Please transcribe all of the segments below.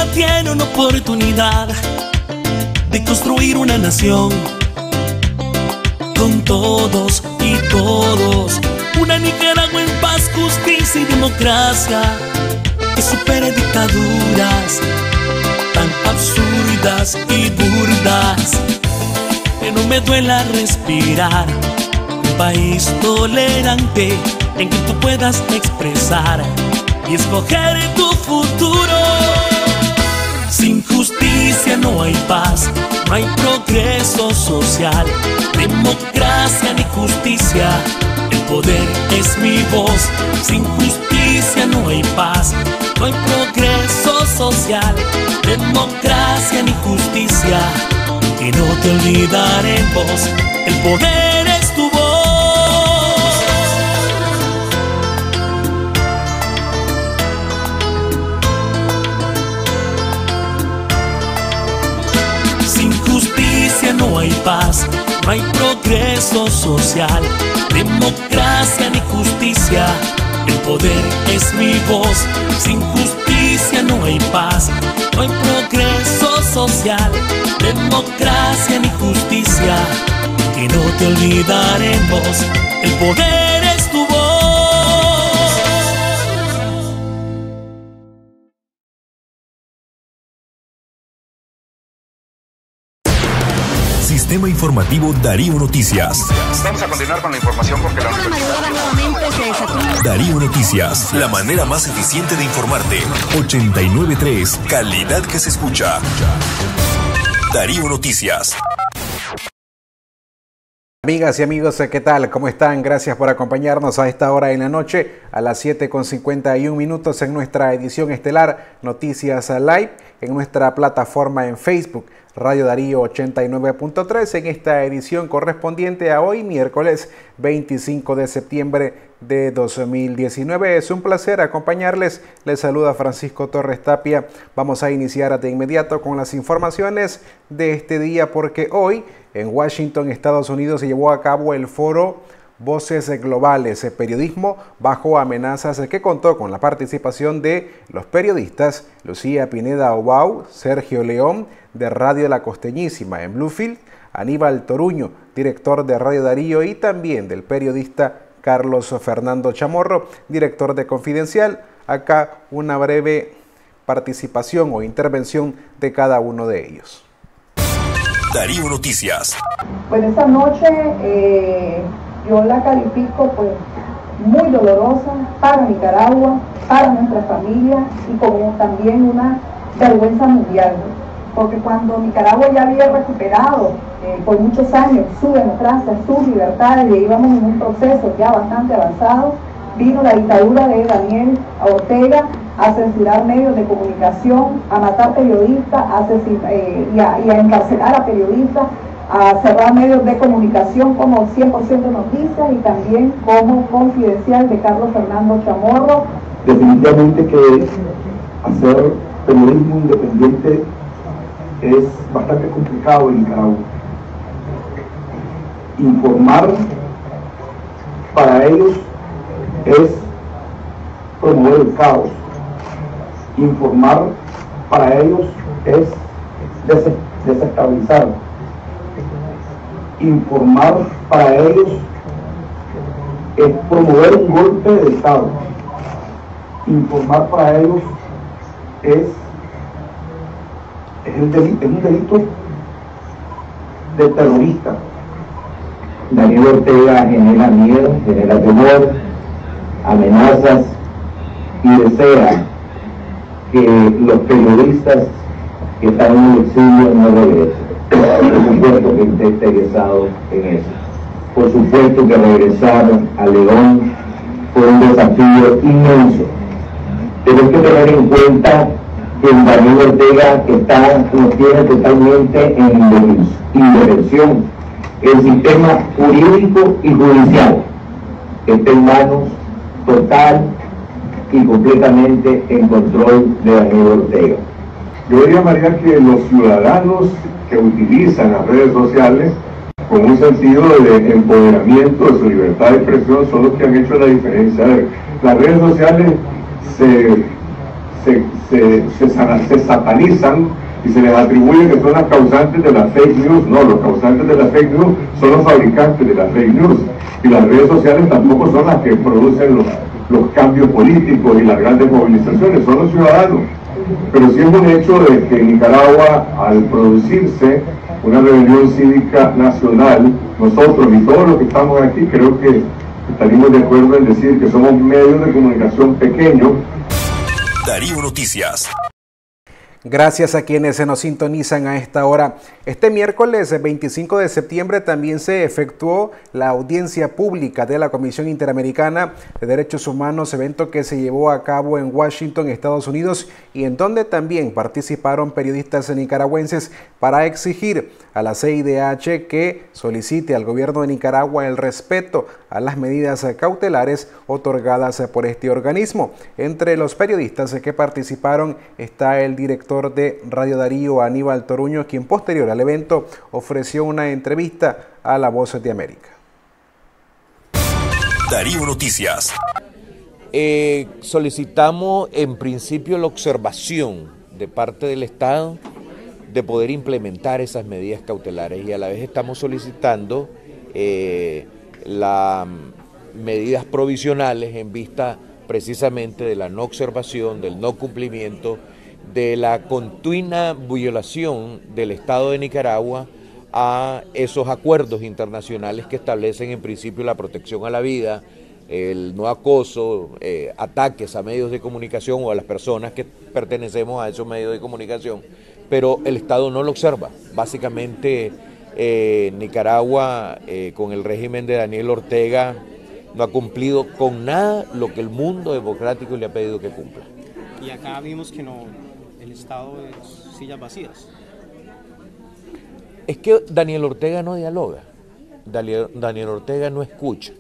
tiene una oportunidad de construir una nación con todos y todos. Una Nicaragua en paz, justicia y democracia que supere dictaduras tan absurdas y burdas. Que no me duela respirar. Un país tolerante en que tú puedas expresar y escoger tu futuro. Sin justicia no hay paz, no hay progreso social, democracia ni justicia, el poder es mi voz. Sin justicia no hay paz, no hay progreso social, democracia ni justicia, y no te olvidaremos, el poder es tu voz. Sin justicia no hay paz, no hay progreso social, democracia ni justicia, el poder es mi voz. Sin justicia no hay paz, no hay progreso social, democracia ni justicia, que no te olvidaremos, el poder es tu voz. Sistema Informativo Darío Noticias. Vamos a continuar con la información porque la universidad... Darío Noticias, la manera más eficiente de informarte. 89.3, calidad que se escucha. Darío Noticias. Amigas y amigos, ¿qué tal? ¿Cómo están? Gracias por acompañarnos a esta hora en la noche, a las 7:51 en nuestra edición estelar Noticias Live, en nuestra plataforma en Facebook, Radio Darío 89.3, en esta edición correspondiente a hoy, miércoles 25 de septiembre de 2019. Es un placer acompañarles. Les saluda Francisco Torres Tapia. Vamos a iniciar de inmediato con las informaciones de este día, porque hoy en Washington, Estados Unidos, se llevó a cabo el foro Voces Globales, Periodismo bajo amenazas, que contó con la participación de los periodistas Lucía Pineda Obau, Sergio León, de Radio La Costeñísima en Bluefield, Aníbal Toruño, director de Radio Darío, y también del periodista Carlos Fernando Chamorro, director de Confidencial. Acá una breve participación o intervención de cada uno de ellos. Darío Noticias. Bueno, esta noche yo la califico pues muy dolorosa para Nicaragua, para nuestra familia y como también una vergüenza mundial, porque cuando Nicaragua ya había recuperado por muchos años su democracia, sus libertades, y íbamos en un proceso ya bastante avanzado, vino la dictadura de Daniel Ortega a censurar medios de comunicación, a matar periodistas, y a encarcelar a periodistas, a cerrar medios de comunicación como 100% Noticias y también como Confidencial de Carlos Fernando Chamorro. Definitivamente que hacer periodismo independiente es bastante complicado en Nicaragua. Informar para ellos es promover el caos. Informar para ellos es desestabilizar. Informar para ellos es promover un golpe de Estado. Informar para ellos es un delito de terrorista. Daniel Ortega genera miedo, genera temor, amenazas y desea que los periodistas que están en el exilio no regresen. Por supuesto que esté interesado en eso. Por supuesto que regresar a León fue un desafío inmenso. Pero hay que tener en cuenta que el Daniel Ortega nos tiene totalmente en indefensión. El sistema jurídico y judicial está en manos total y completamente en control de Daniel Ortega. Yo diría, María, que los ciudadanos que utilizan las redes sociales con un sentido de empoderamiento de su libertad de expresión son los que han hecho la diferencia. Las redes sociales se satanizan y se les atribuye que son las causantes de las fake news. No, los causantes de las fake news son los fabricantes de las fake news, y las redes sociales tampoco son las que producen los cambios políticos y las grandes movilizaciones, son los ciudadanos. Pero sí es un hecho de que en Nicaragua, al producirse una rebelión cívica nacional, nosotros y todos los que estamos aquí creo que estaríamos de acuerdo en decir que somos medios de comunicación pequeños. Darío Noticias. Gracias a quienes se nos sintonizan a esta hora. Este miércoles 25 de septiembre también se efectuó la audiencia pública de la Comisión Interamericana de Derechos Humanos, evento que se llevó a cabo en Washington, Estados Unidos, y en donde también participaron periodistas nicaragüenses para exigir a la CIDH que solicite al gobierno de Nicaragua el respeto a las medidas cautelares otorgadas por este organismo. Entre los periodistas que participaron está el director de Radio Darío, Aníbal Toruño, quien posterior al evento ofreció una entrevista a La Voz de América. Darío Noticias. Solicitamos en principio la observación de parte del Estado de poder implementar esas medidas cautelares, y a la vez estamos solicitando las medidas provisionales en vista precisamente de la no observación, del no cumplimiento, de la continua violación del Estado de Nicaragua a esos acuerdos internacionales que establecen en principio la protección a la vida, el no acoso, ataques a medios de comunicación o a las personas que pertenecemos a esos medios de comunicación, pero el Estado no lo observa. Básicamente Nicaragua con el régimen de Daniel Ortega no ha cumplido con nada lo que el mundo democrático le ha pedido que cumpla. Y acá vimos que no, el Estado es sillas vacías. Es que Daniel Ortega no dialoga, Daniel Ortega no escucha.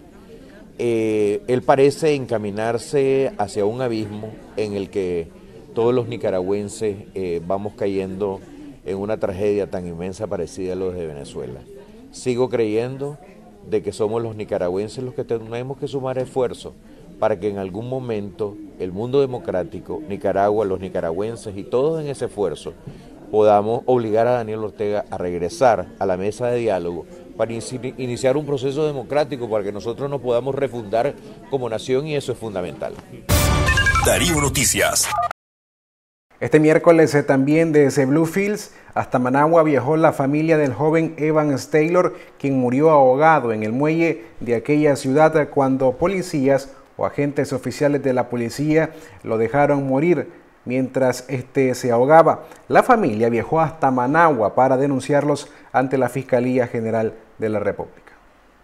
Él parece encaminarse hacia un abismo en el que todos los nicaragüenses vamos cayendo en una tragedia tan inmensa parecida a lo de Venezuela. Sigo creyendo de que somos los nicaragüenses los que tenemos que sumar esfuerzos para que en algún momento el mundo democrático, Nicaragua, los nicaragüenses y todos en ese esfuerzo podamos obligar a Daniel Ortega a regresar a la mesa de diálogo para iniciar un proceso democrático para que nosotros nos podamos refundar como nación, y eso es fundamental. Darío Noticias. Este miércoles también desde Bluefields hasta Managua viajó la familia del joven Evans Taylor, quien murió ahogado en el muelle de aquella ciudad cuando policías o agentes oficiales de la policía lo dejaron morir mientras se ahogaba. La familia viajó hasta Managua para denunciarlos ante la Fiscalía General de la República.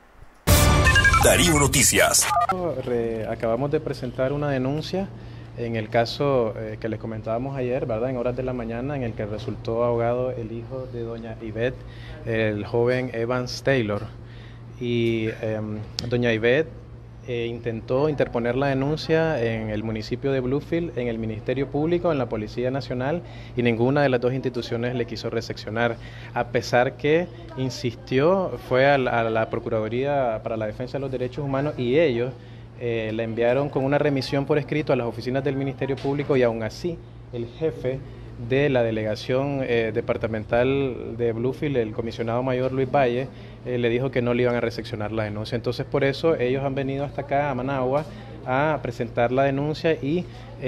Darío Noticias. Acabamos de presentar una denuncia en el caso que les comentábamos ayer, ¿verdad? En horas de la mañana, en el que resultó ahogado el hijo de doña Ivette, el joven Evans Taylor. Y doña Ivette intentó interponer la denuncia en el municipio de Bluefield, en el Ministerio Público, en la Policía Nacional, y ninguna de las dos instituciones le quiso recepcionar, a pesar que insistió, fue a la Procuraduría para la Defensa de los Derechos Humanos, y ellos la enviaron con una remisión por escrito a las oficinas del Ministerio Público, y aún así el jefe de la delegación departamental de Bluefield, el comisionado mayor Luis Valle, le dijo que no le iban a recepcionar la denuncia. Entonces por eso ellos han venido hasta acá a Managua a presentar la denuncia y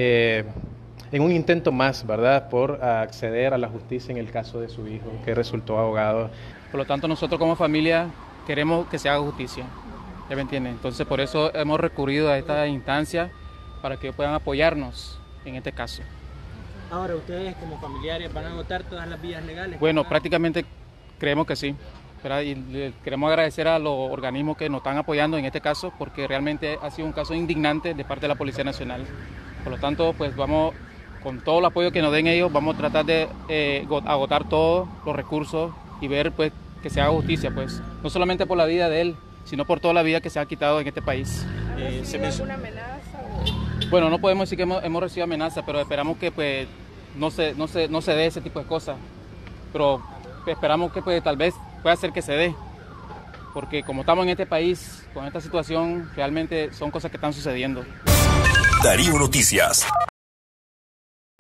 en un intento más, ¿verdad?, por acceder a la justicia en el caso de su hijo que resultó ahogado. Por lo tanto, nosotros como familia queremos que se haga justicia. ¿Ya me entienden? Entonces por eso hemos recurrido a esta instancia para que puedan apoyarnos en este caso. Ahora, ¿ustedes como familiares van a agotar todas las vías legales? Bueno, prácticamente creemos que sí, ¿verdad? Y le queremos agradecer a los organismos que nos están apoyando en este caso, porque realmente ha sido un caso indignante de parte de la Policía Nacional. Por lo tanto, pues vamos, con todo el apoyo que nos den ellos, vamos a tratar de agotar todos los recursos y ver pues que se haga justicia, pues no solamente por la vida de él, sino por toda la vida que se ha quitado en este país. ¿Recibió alguna amenaza? Bueno, no podemos decir que hemos recibido amenazas, pero esperamos que pues no se dé ese tipo de cosas. Pero esperamos que pues tal vez pueda ser que se dé. Porque como estamos en este país, con esta situación, realmente son cosas que están sucediendo. Darío Noticias.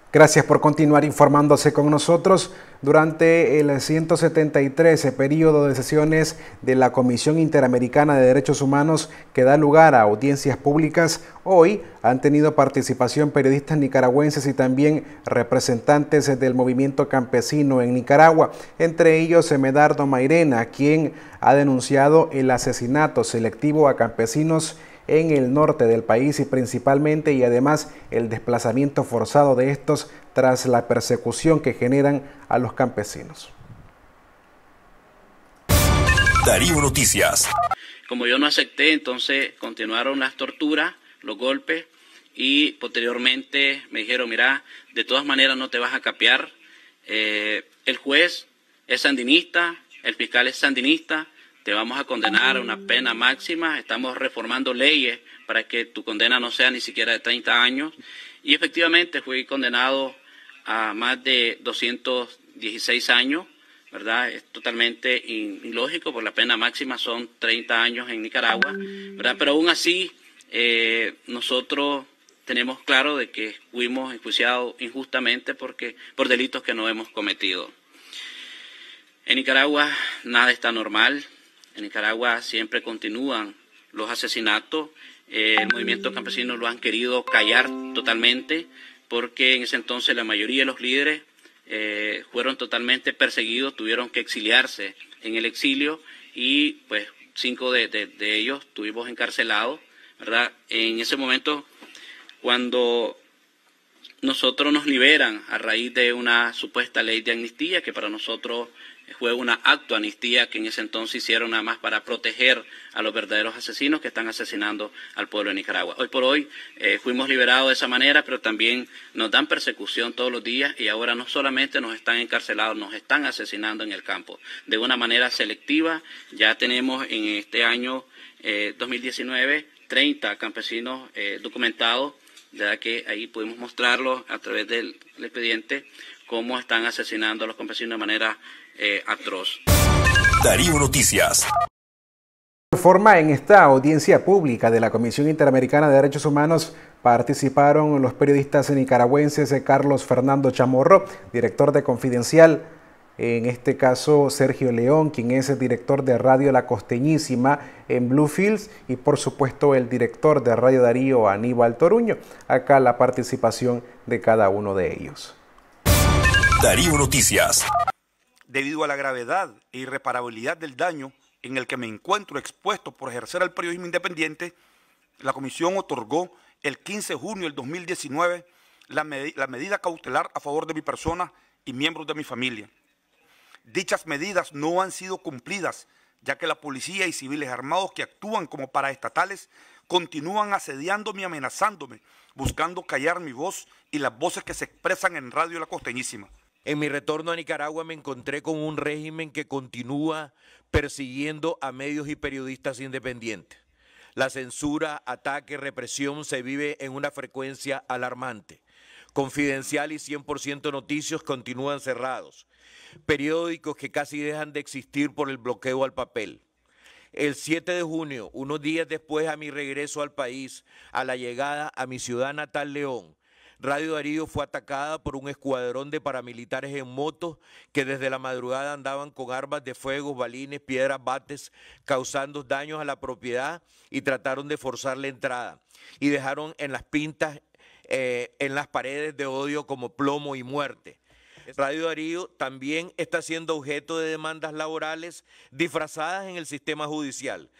Gracias por continuar informándose con nosotros. Durante el 173 periodo de sesiones de la Comisión Interamericana de Derechos Humanos, que da lugar a audiencias públicas, hoy han tenido participación periodistas nicaragüenses y también representantes del movimiento campesino en Nicaragua, entre ellos Medardo Mairena, quien ha denunciado el asesinato selectivo a campesinos en el norte del país y principalmente, y además el desplazamiento forzado de estos tras la persecución que generan a los campesinos. Darío Noticias. Como yo no acepté, entonces continuaron las torturas, los golpes, y posteriormente me dijeron, mira, de todas maneras no te vas a capear, el juez es sandinista, el fiscal es sandinista, te vamos a condenar a una pena máxima, estamos reformando leyes para que tu condena no sea ni siquiera de 30 años. Y efectivamente fui condenado a más de 216 años, ¿verdad? Es totalmente ilógico, porque la pena máxima son 30 años en Nicaragua, ¿verdad? Pero aún así, nosotros tenemos claro de que fuimos enjuiciados injustamente por delitos que no hemos cometido. En Nicaragua nada está normal. En Nicaragua siempre continúan los asesinatos. El movimiento campesino lo han querido callar totalmente porque en ese entonces la mayoría de los líderes fueron totalmente perseguidos, tuvieron que exiliarse en el exilio y pues 5 de ellos estuvimos encarcelados, ¿verdad? En ese momento, cuando nosotros nos liberan a raíz de una supuesta ley de amnistía, que para nosotros fue una acto amnistía que en ese entonces hicieron nada más para proteger a los verdaderos asesinos que están asesinando al pueblo de Nicaragua. Hoy por hoy fuimos liberados de esa manera, pero también nos dan persecución todos los días y ahora no solamente nos están encarcelados, nos están asesinando en el campo de una manera selectiva. Ya tenemos en este año 2019 30 campesinos documentados, ya que ahí pudimos mostrarlo a través del expediente cómo están asesinando a los campesinos de manera atroz. Darío Noticias. De forma, en esta audiencia pública de la Comisión Interamericana de Derechos Humanos participaron los periodistas nicaragüenses Carlos Fernando Chamorro, director de Confidencial, en este caso Sergio León, quien es el director de Radio La Costeñísima en Bluefields, y por supuesto el director de Radio Darío, Aníbal Toruño. Acá la participación de cada uno de ellos. Darío Noticias. Debido a la gravedad e irreparabilidad del daño en el que me encuentro expuesto por ejercer el periodismo independiente, la Comisión otorgó el 15 de junio del 2019 la medida cautelar a favor de mi persona y miembros de mi familia. Dichas medidas no han sido cumplidas, ya que la policía y civiles armados que actúan como paraestatales continúan asediándome y amenazándome, buscando callar mi voz y las voces que se expresan en Radio La Costeñísima. En mi retorno a Nicaragua me encontré con un régimen que continúa persiguiendo a medios y periodistas independientes. La censura, ataque, represión se vive en una frecuencia alarmante. Confidencial y 100% Noticias continúan cerrados. Periódicos que casi dejan de existir por el bloqueo al papel. El 7 de junio, unos días después a mi regreso al país, a la llegada a mi ciudad natal León, Radio Darío fue atacada por un escuadrón de paramilitares en motos que desde la madrugada andaban con armas de fuego, balines, piedras, bates, causando daños a la propiedad y trataron de forzar la entrada. Y dejaron en las pintas, en las paredes de odio como plomo y muerte. Radio Darío también está siendo objeto de demandas laborales disfrazadas en el sistema judicial.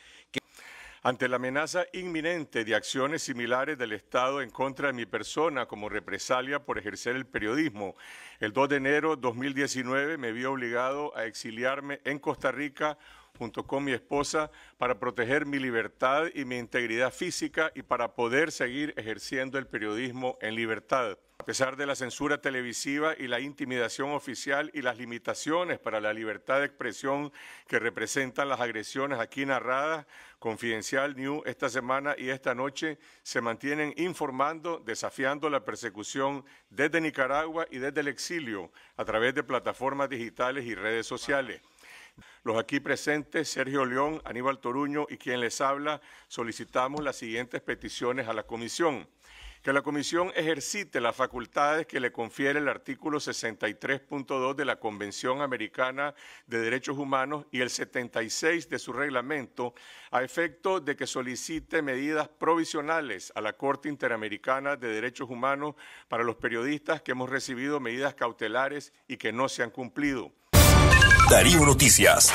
Ante la amenaza inminente de acciones similares del Estado en contra de mi persona como represalia por ejercer el periodismo, el 2 de enero de 2019 me vi obligado a exiliarme en Costa Rica junto con mi esposa para proteger mi libertad y mi integridad física y para poder seguir ejerciendo el periodismo en libertad. A pesar de la censura televisiva y la intimidación oficial y las limitaciones para la libertad de expresión que representan las agresiones aquí narradas, Confidencial News esta semana y esta noche se mantienen informando, desafiando la persecución desde Nicaragua y desde el exilio a través de plataformas digitales y redes sociales. Los aquí presentes, Sergio León, Aníbal Toruño y quien les habla, solicitamos las siguientes peticiones a la Comisión. Que la Comisión ejercite las facultades que le confiere el artículo 63.2 de la Convención Americana de Derechos Humanos y el 76 de su reglamento, a efecto de que solicite medidas provisionales a la Corte Interamericana de Derechos Humanos para los periodistas que hemos recibido medidas cautelares y que no se han cumplido. Darío Noticias.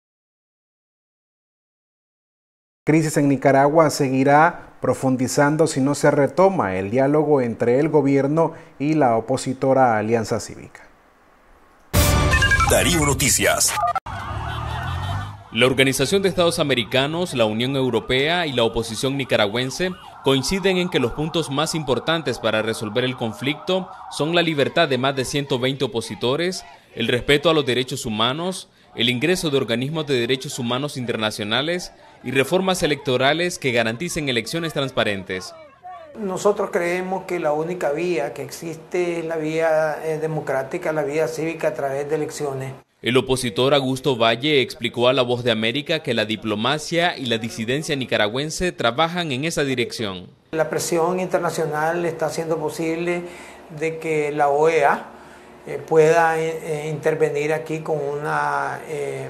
La crisis en Nicaragua seguirá profundizando si no se retoma el diálogo entre el gobierno y la opositora Alianza Cívica. Darío Noticias. La Organización de Estados Americanos, la Unión Europea y la oposición nicaragüense coinciden en que los puntos más importantes para resolver el conflicto son la libertad de más de 120 opositores, el respeto a los derechos humanos, el ingreso de organismos de derechos humanos internacionales y reformas electorales que garanticen elecciones transparentes. Nosotros creemos que la única vía que existe es la vía democrática, la vía cívica a través de elecciones. El opositor Augusto Valle explicó a La Voz de América que la diplomacia y la disidencia nicaragüense trabajan en esa dirección. La presión internacional está haciendo posible de que la OEA pueda intervenir aquí con una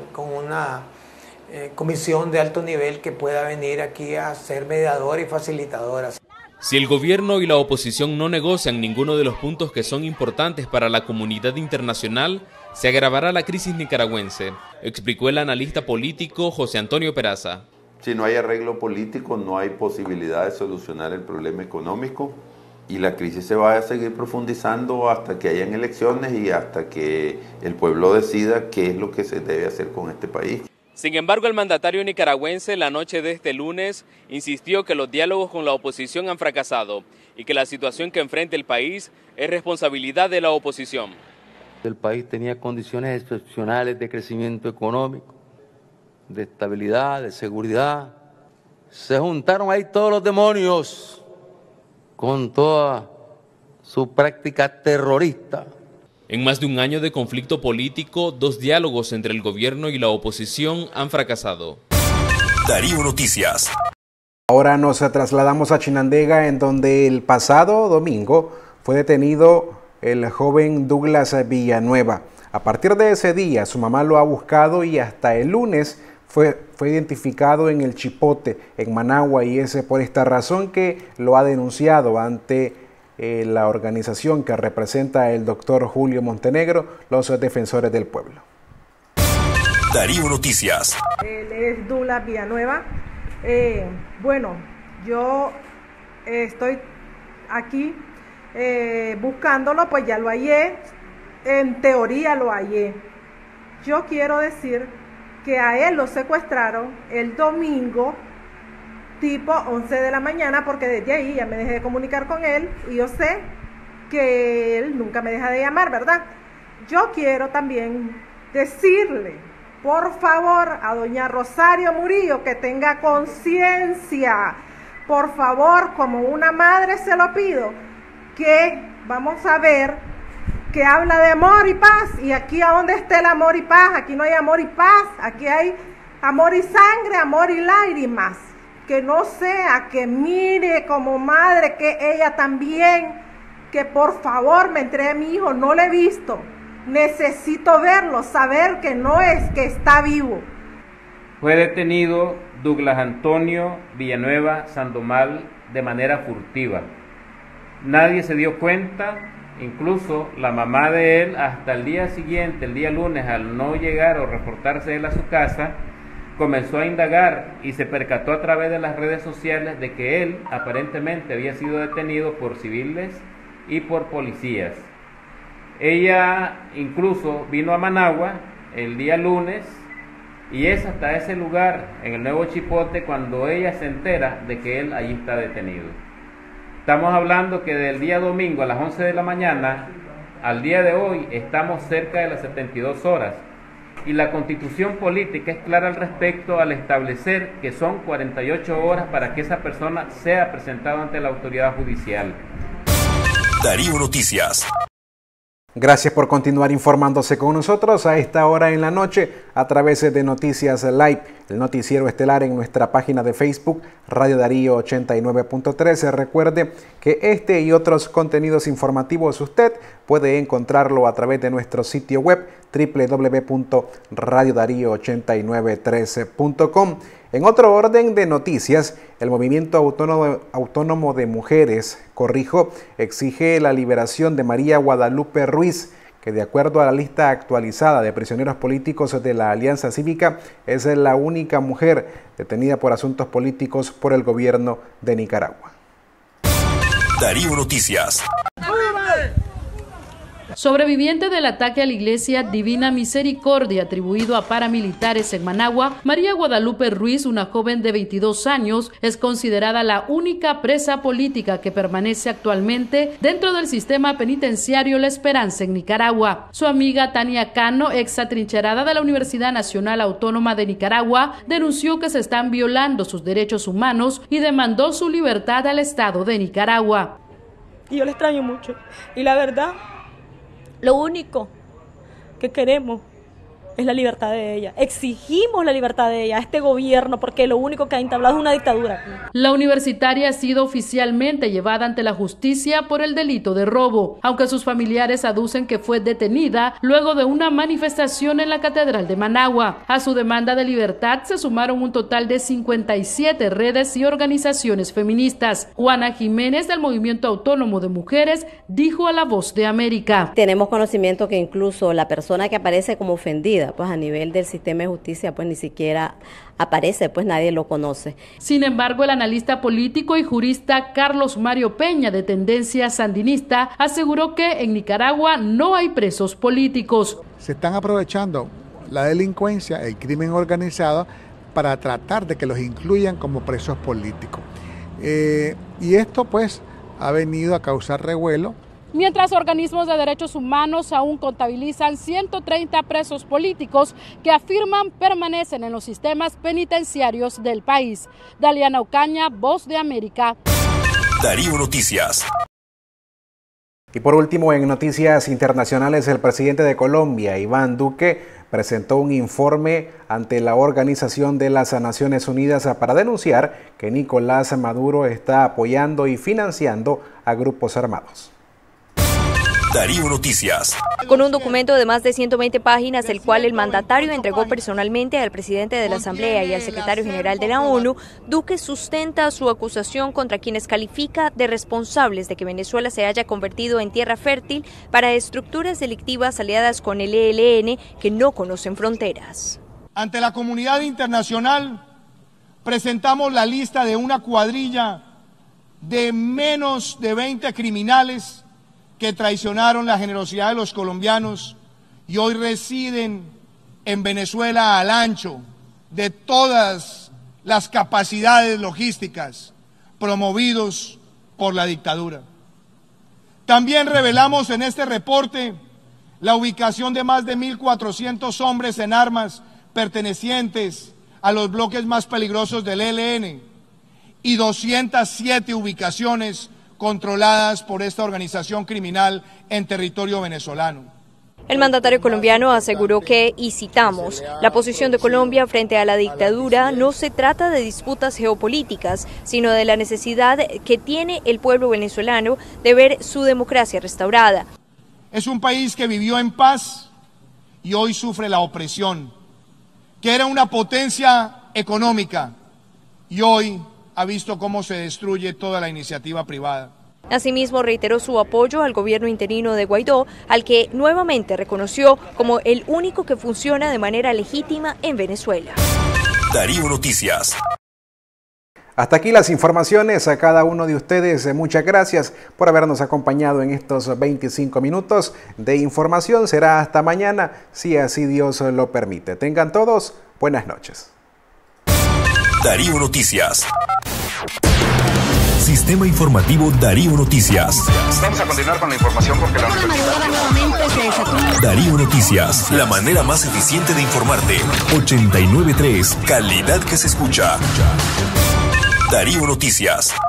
comisión de alto nivel que pueda venir aquí a ser mediadora y facilitadora. Si el gobierno y la oposición no negocian ninguno de los puntos que son importantes para la comunidad internacional, se agravará la crisis nicaragüense, explicó el analista político José Antonio Peraza. Si no hay arreglo político, no hay posibilidad de solucionar el problema económico y la crisis se va a seguir profundizando hasta que hayan elecciones y hasta que el pueblo decida qué es lo que se debe hacer con este país. Sin embargo, el mandatario nicaragüense la noche de este lunes insistió que los diálogos con la oposición han fracasado y que la situación que enfrenta el país es responsabilidad de la oposición. El país tenía condiciones excepcionales de crecimiento económico, de estabilidad, de seguridad. Se juntaron ahí todos los demonios con toda su práctica terrorista. En más de un año de conflicto político, 2 diálogos entre el gobierno y la oposición han fracasado. Darío Noticias. Ahora nos trasladamos a Chinandega, en donde el pasado domingo fue detenido el joven Douglas Villanueva. A partir de ese día, su mamá lo ha buscado y hasta el lunes fue identificado en el Chipote, en Managua, y es por esta razón que lo ha denunciado ante la organización que representa el doctor Julio Montenegro, los defensores del pueblo. Darío Noticias. Él es Douglas Villanueva. Bueno, yo estoy aquí buscándolo, pues ya lo hallé. En teoría lo hallé. Yo quiero decir que a él lo secuestraron el domingo tipo 11 de la mañana, porque desde ahí ya me dejé de comunicar con él y yo sé que él nunca me deja de llamar, ¿verdad? Yo quiero también decirle, por favor, a doña Rosario Murillo que tenga conciencia, por favor, como una madre se lo pido, que vamos a ver que habla de amor y paz, y aquí a donde esté el amor y paz, aquí no hay amor y paz, aquí hay amor y sangre, amor y lágrimas. Que no sea que mire como madre que ella también, que por favor me entregue a mi hijo, no lo he visto, necesito verlo, saber que no es que está vivo. Fue detenido Douglas Antonio Villanueva Sandoval de manera furtiva. Nadie se dio cuenta, incluso la mamá de él, hasta el día siguiente, el día lunes, al no llegar o reportarse él a su casa, comenzó a indagar y se percató a través de las redes sociales de que él aparentemente había sido detenido por civiles y por policías. Ella incluso vino a Managua el día lunes y es hasta ese lugar, en el Nuevo Chipote, cuando ella se entera de que él allí está detenido. Estamos hablando que del día domingo a las 11 de la mañana al día de hoy estamos cerca de las 72 horas. Y la Constitución política es clara al respecto al establecer que son 48 horas para que esa persona sea presentada ante la autoridad judicial. Darío Noticias. Gracias por continuar informándose con nosotros a esta hora en la noche a través de Noticias Live, el noticiero estelar en nuestra página de Facebook, Radio Darío 89.13. Recuerde que este y otros contenidos informativos usted puede encontrarlo a través de nuestro sitio web www.radiodarío8913.com. En otro orden de noticias, el Movimiento Autónomo de Mujeres, exige la liberación de María Guadalupe Ruiz, que de acuerdo a la lista actualizada de prisioneros políticos de la Alianza Cívica, es la única mujer detenida por asuntos políticos por el gobierno de Nicaragua. Darío Noticias. Sobreviviente del ataque a la iglesia Divina Misericordia atribuido a paramilitares en Managua, María Guadalupe Ruiz, una joven de 22 años, es considerada la única presa política que permanece actualmente dentro del sistema penitenciario La Esperanza en Nicaragua. Su amiga Tania Cano, ex atrincherada de la Universidad Nacional Autónoma de Nicaragua, denunció que se están violando sus derechos humanos y demandó su libertad al Estado de Nicaragua. Y yo la extraño mucho. Y la verdad, lo único que queremos es la libertad de ella. Exigimos la libertad de ella a este gobierno porque lo único que ha entablado es una dictadura. La universitaria ha sido oficialmente llevada ante la justicia por el delito de robo, aunque sus familiares aducen que fue detenida luego de una manifestación en la Catedral de Managua. A su demanda de libertad se sumaron un total de 57 redes y organizaciones feministas. Juana Jiménez, del Movimiento Autónomo de Mujeres, dijo a La Voz de América: tenemos conocimiento que incluso la persona que aparece como ofendida, pues a nivel del sistema de justicia, pues ni siquiera aparece, pues nadie lo conoce. Sin embargo, el analista político y jurista Carlos Mario Peña, de tendencia sandinista, aseguró que en Nicaragua no hay presos políticos. Se están aprovechando la delincuencia, el crimen organizado, para tratar de que los incluyan como presos políticos. Y esto pues ha venido a causar revuelo. Mientras organismos de derechos humanos aún contabilizan 130 presos políticos que afirman permanecen en los sistemas penitenciarios del país. Daliana Ocaña, Voz de América. Darío Noticias. Y por último, en noticias internacionales, el presidente de Colombia, Iván Duque, presentó un informe ante la Organización de las Naciones Unidas para denunciar que Nicolás Maduro está apoyando y financiando a grupos armados. Darío Noticias. Con un documento de más de 120 páginas, el cual el mandatario entregó personalmente al presidente de la Asamblea y al secretario general de la ONU, Duque sustenta su acusación contra quienes califica de responsables de que Venezuela se haya convertido en tierra fértil para estructuras delictivas aliadas con el ELN que no conocen fronteras. Ante la comunidad internacional, presentamos la lista de una cuadrilla de menos de 20 criminales que traicionaron la generosidad de los colombianos y hoy residen en Venezuela al ancho de todas las capacidades logísticas promovidos por la dictadura. También revelamos en este reporte la ubicación de más de 1.400 hombres en armas pertenecientes a los bloques más peligrosos del ELN y 207 ubicaciones controladas por esta organización criminal en territorio venezolano. El mandatario colombiano aseguró que, y citamos, la posición de Colombia frente a la dictadura no se trata de disputas geopolíticas, sino de la necesidad que tiene el pueblo venezolano de ver su democracia restaurada. Es un país que vivió en paz y hoy sufre la opresión, que era una potencia económica y hoy ha visto cómo se destruye toda la iniciativa privada. Asimismo, reiteró su apoyo al gobierno interino de Guaidó, al que nuevamente reconoció como el único que funciona de manera legítima en Venezuela. Darío Noticias. Hasta aquí las informaciones. A cada uno de ustedes, muchas gracias por habernos acompañado en estos 25 minutos de información. Será hasta mañana, si así Dios lo permite. Tengan todos buenas noches. Darío Noticias. Sistema informativo Darío Noticias. Vamos a continuar con la información porque la Darío Noticias, la manera más eficiente de informarte. 89.3, calidad que se escucha. Darío Noticias.